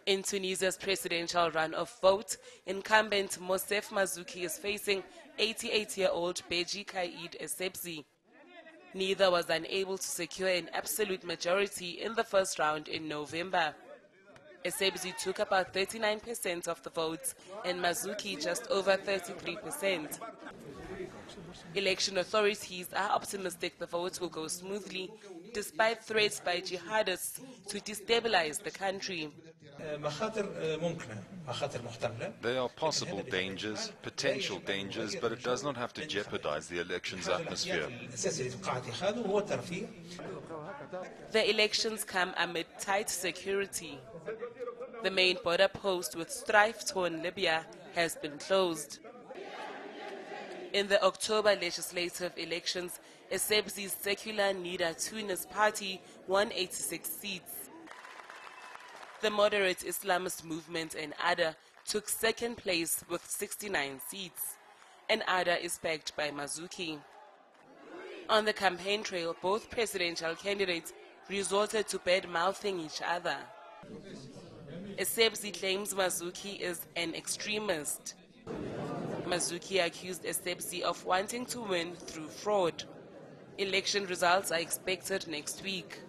In Tunisia's presidential run-off vote, incumbent Mosef Mazzouki is facing 88-year-old Beji Caid Essebsi. Neither was unable to secure an absolute majority in the first round in November. Essebsi took about 39% of the votes and Mazzouki just over 33%. Election authorities are optimistic the vote will go smoothly, despite threats by jihadists to destabilize the country. There are possible dangers, potential dangers, but it does not have to jeopardize the elections atmosphere. The elections come amid tight security. The main border post with strife-torn Libya has been closed. In the October legislative elections, Essebsi's secular Nida Tunis party won 86 seats. The moderate Islamist movement Ennahda took second place with 69 seats. Ennahda is backed by Mazzouki. On the campaign trail, both presidential candidates resorted to bad-mouthing each other. Essebsi claims Mazzouki is an extremist. Mazzouki accused Essebsi of wanting to win through fraud. Election results are expected next week.